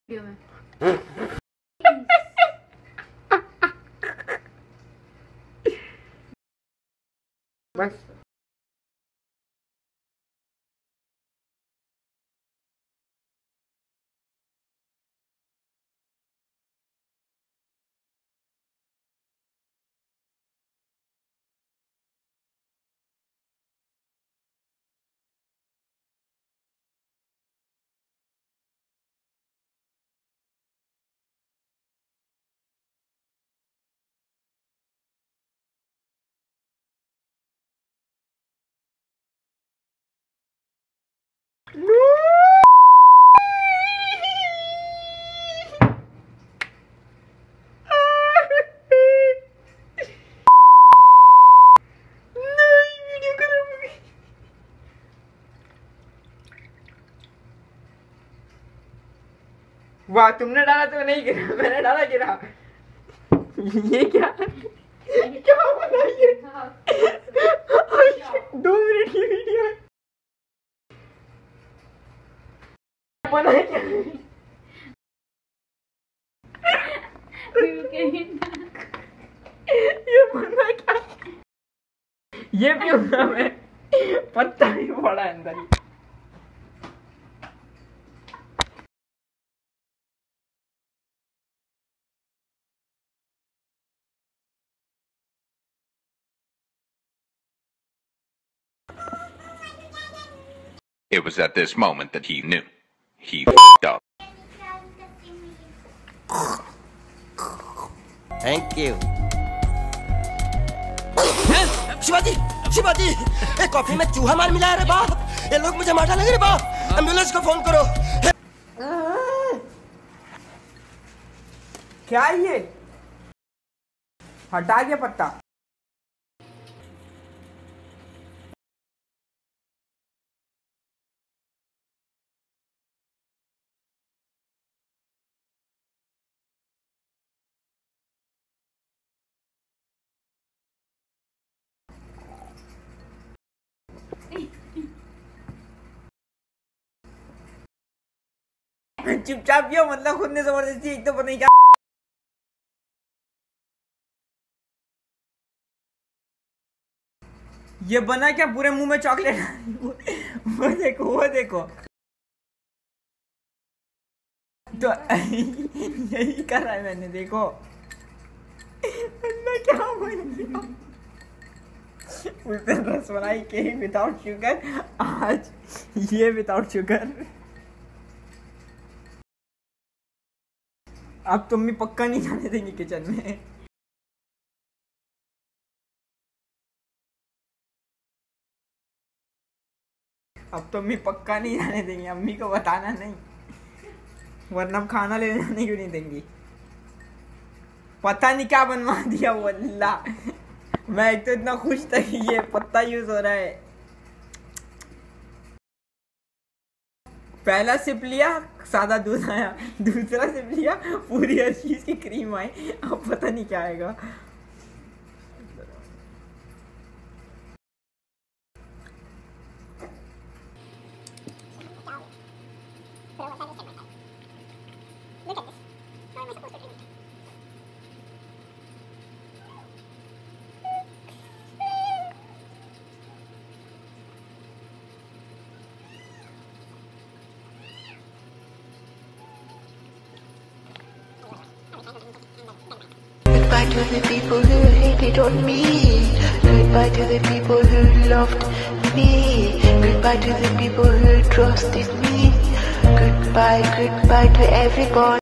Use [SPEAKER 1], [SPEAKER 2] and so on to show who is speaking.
[SPEAKER 1] Video में।
[SPEAKER 2] बस वाह, तुमने डाला तो नहीं गिरा, मैंने डाला गिरा। ये क्या क्या बना ये? 2 मिनट की वीडियो है। बना क्या? ये बना क्या? ये भी होगा, मैं पत्ता भी पड़ा अंदर।
[SPEAKER 3] It was at this moment that he knew. He f***ed up.
[SPEAKER 4] Thank you. Shivaji, Shivaji, एक कॉफी में चूहा मार मिला है रे बाप। ये लोग मुझे मारने लगे रे बाप। एम्बुलेंस को फोन करो।
[SPEAKER 2] क्या है ये? हटा गया पत्ता। चुपचाप पियो, मतलब खुद ने जबरदस्ती। एक तो पता नहीं क्या ये बना, क्या पूरे मुंह में चॉकलेट। वो देखो, वो देखो। तो यही करा है मैंने, देखो क्या बन गया। उस दिन रसमलाई केक विदाउट शुगर, आज ये विदाउट शुगर। अब तुम भी पक्का नहीं जाने देंगे किचन में। अब तुम भी पक्का नहीं जाने देंगे, अम्मी को बताना नहीं, वरना हम खाना ले जाने क्यों नहीं देंगी। पता नहीं क्या बनवा दिया वो, अल्लाह। मैं एक तो इतना खुश था कि ये पत्ता यूज हो रहा है। पहला सिप लिया, सादा दूध आया। दूसरा सिप लिया, पूरी हर चीज की क्रीम आई। अब पता नहीं क्या आएगा।
[SPEAKER 5] Goodbye to the people who hated on me. Goodbye to the people who loved me. Goodbye to the people who trusted me. Goodbye, goodbye to everybody.